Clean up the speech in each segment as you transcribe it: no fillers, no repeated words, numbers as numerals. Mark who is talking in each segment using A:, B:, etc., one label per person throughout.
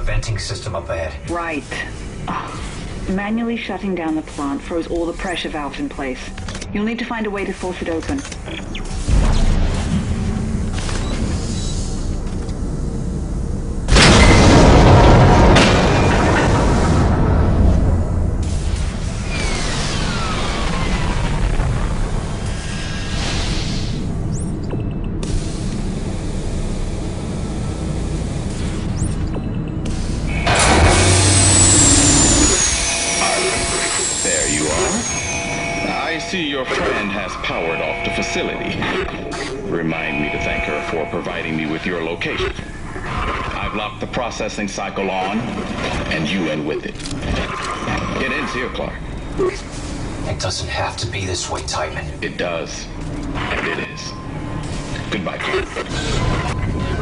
A: venting system up ahead.
B: Right. Manually shutting down the plant froze all the pressure valves in place. You'll need to find a way to force it open.
C: I see your friend has powered off the facility. Remind me to thank her for providing me with your location. I've locked the processing cycle on, and you in with it. It ends here, Clark.
A: It doesn't have to be this way, Titan.
C: It does, and it is. Goodbye, Clark.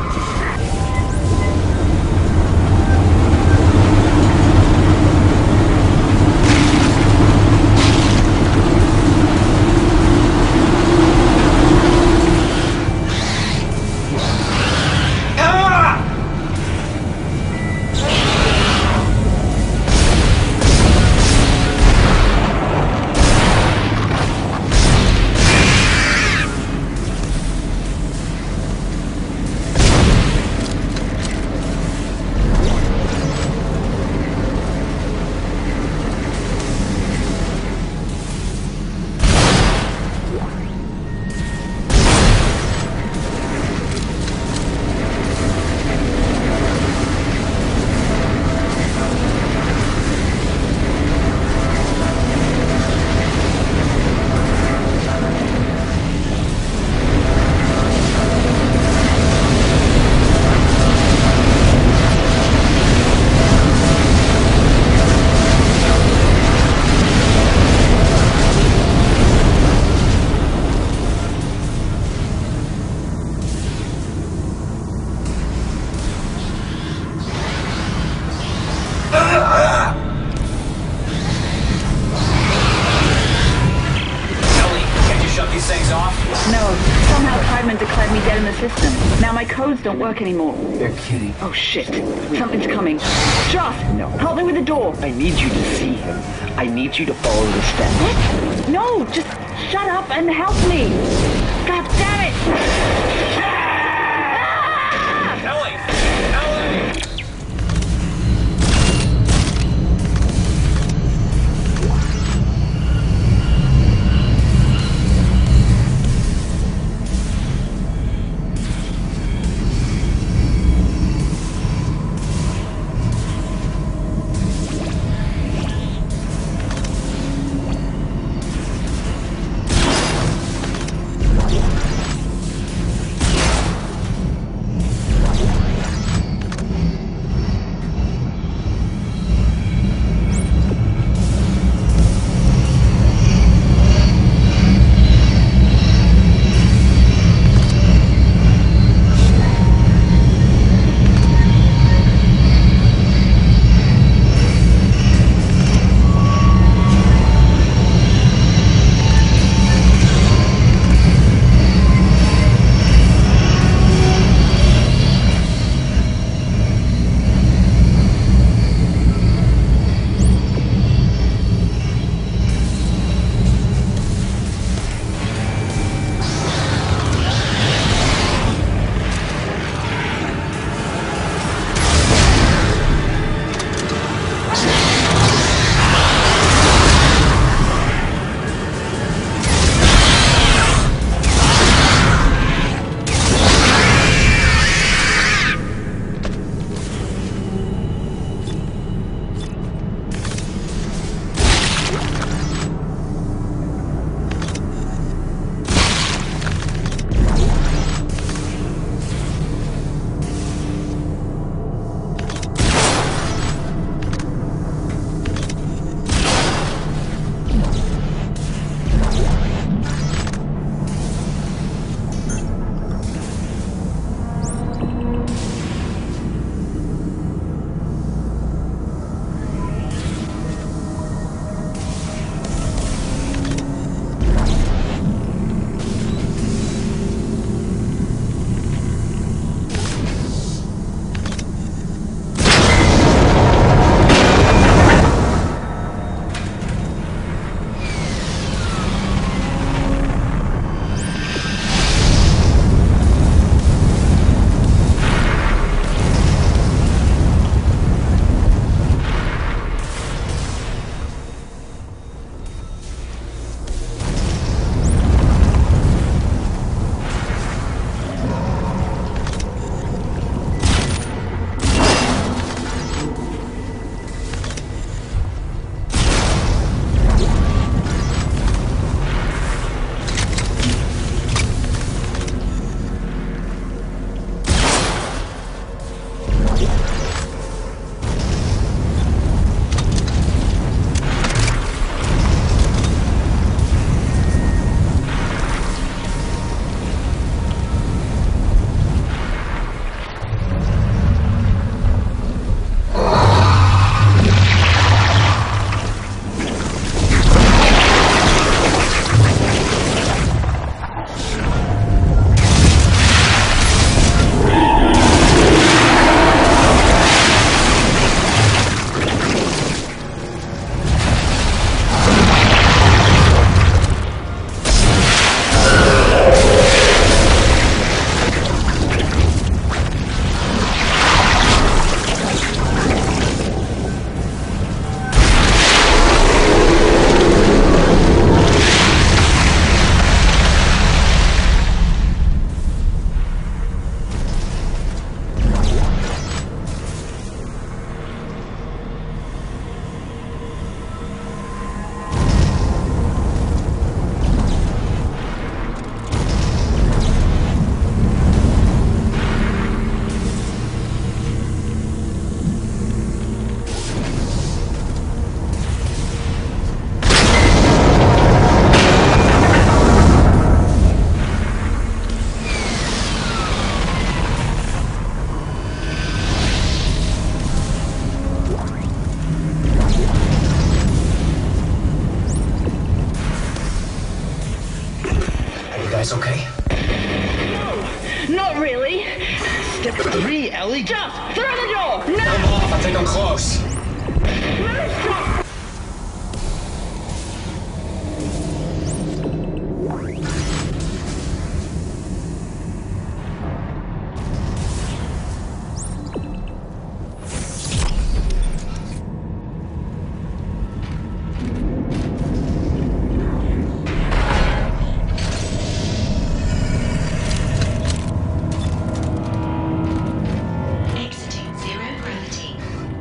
B: Now my codes don't work anymore.
D: You're kidding.
B: Oh shit. Something's coming. Joss!
D: No.
B: Help me with the door.
D: I need you to see him. I need you to follow the steps.
B: What? No, just shut up and help me. God damn it!
A: Ellie! Ellie! guys okay?
B: Not really.
E: Step 3, Ellie.
B: Just through the door! No!
A: I'm off. I think I'm close.
F: Exiting zero gravity.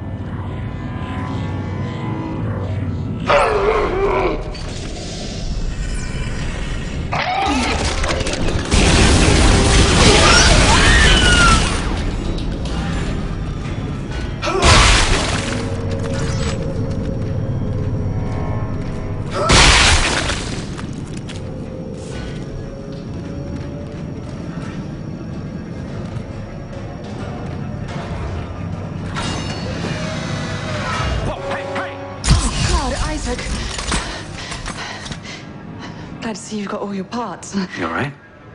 G: God, Isaac. Glad to see you've got all your parts.
A: You alright?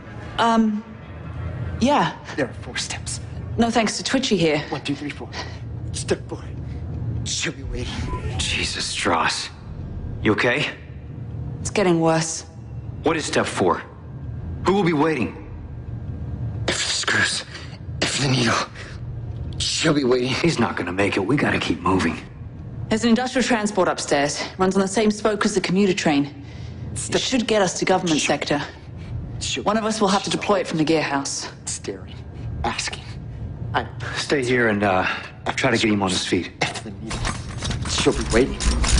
G: Yeah.
E: There are 4 steps.
G: No thanks to Twitchy here.
E: 1, 2, 3, 4. Step 4. She'll be waiting.
H: Jesus, Strauss. You okay?
G: It's getting worse.
H: What is step 4? Who will be waiting?
E: If the screws, if the needle, she'll be waiting.
H: He's not gonna make it. We gotta keep moving.
G: There's an industrial transport upstairs. Runs on the same spoke as the commuter train. It should get us to government sector.
E: She'll
G: One of us will have to deploy it from the gear house.
E: staring, asking. I
H: Stay here and try to get him on his feet.
E: if the needle, she'll be waiting.